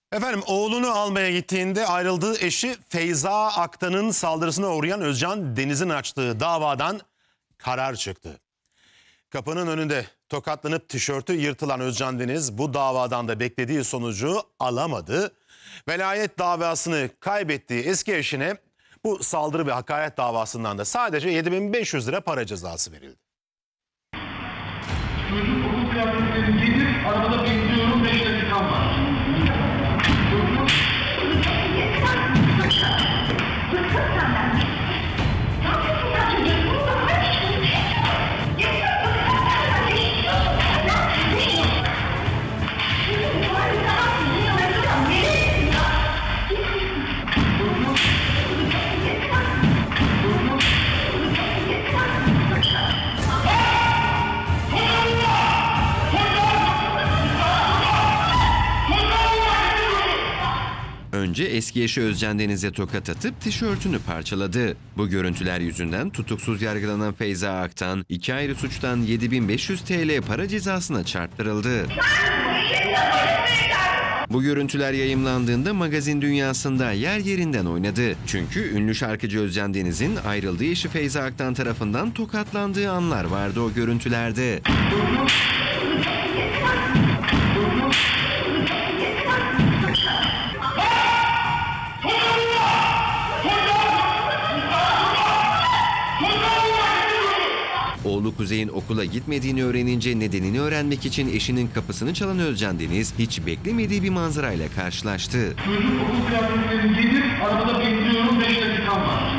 Efendim oğlunu almaya gittiğinde ayrıldığı eşi Feyza Aktan'ın saldırısına uğrayan Özcan Deniz'in açtığı davadan karar çıktı. Kapının önünde tokatlanıp tişörtü yırtılan Özcan Deniz bu davadan da beklediği sonucu alamadı. Velayet davasını kaybettiği eski eşine bu saldırı ve hakaret davasından da sadece 7.500 lira para cezası verildi. Çocuk okul kıyafetlerini giydir, arabada bekliyorum, 5 dakikam var. Önce eski eşi Özcan Deniz'e tokat atıp tişörtünü parçaladı. Bu görüntüler yüzünden tutuksuz yargılanan Feyza Aktan 2 ayrı suçtan 7.500 TL para cezasına çarptırıldı. Bu görüntüler yayımlandığında magazin dünyasında yer yerinden oynadı. Çünkü ünlü şarkıcı Özcan Deniz'in ayrıldığı eşi Feyza Aktan tarafından tokatlandığı anlar vardı o görüntülerde. Oğlu Kuzey'in okula gitmediğini öğrenince nedenini öğrenmek için eşinin kapısını çalan Özcan Deniz hiç beklemediği bir manzarayla karşılaştı. Çocuk okul kıyafetlerini giydir, arabada bekliyorum, 5 dakikam var.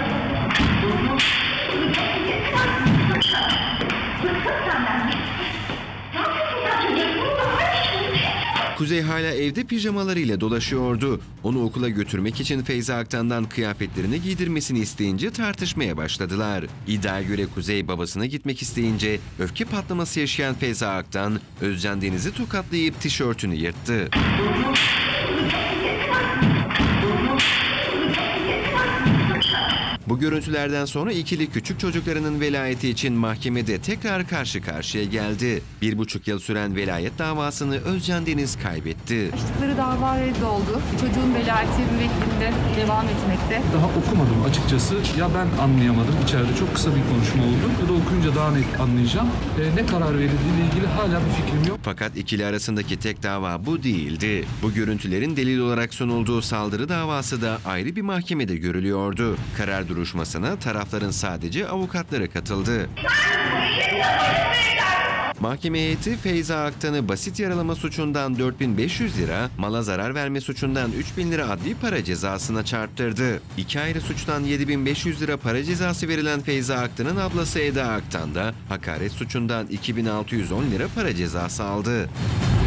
Kuzey hala evde pijamalarıyla dolaşıyordu. Onu okula götürmek için Feyza Aktan'dan kıyafetlerini giydirmesini isteyince tartışmaya başladılar. İddiaya göre Kuzey babasına gitmek isteyince öfke patlaması yaşayan Feyza Aktan, Özcan Deniz'i tokatlayıp tişörtünü yırttı. Bu görüntülerden sonra ikili küçük çocuklarının velayeti için mahkemede tekrar karşı karşıya geldi. 1,5 yıl süren velayet davasını Özcan Deniz kaybetti. Açtıkları dava reddoldu. Çocuğun velayeti müvekkilinde devam etmekte. Daha okumadım açıkçası. Ya ben anlayamadım. İçeride çok kısa bir konuşma oldu. Ya da okuyunca daha net anlayacağım. Ne karar verildiğiyle ilgili hala bir fikrim yok. Fakat ikili arasındaki tek dava bu değildi. Bu görüntülerin delil olarak sunulduğu saldırı davası da ayrı bir mahkemede görülüyordu. Karar duruşmasına tarafların sadece avukatları katıldı. Mahkeme heyeti Feyza Aktan'ı basit yaralama suçundan 4.500 lira, mala zarar verme suçundan 3.000 lira adli para cezasına çarptırdı. 2 ayrı suçtan 7.500 lira para cezası verilen Feyza Aktan'ın ablası Eda Aktan da hakaret suçundan 2.610 lira para cezası aldı.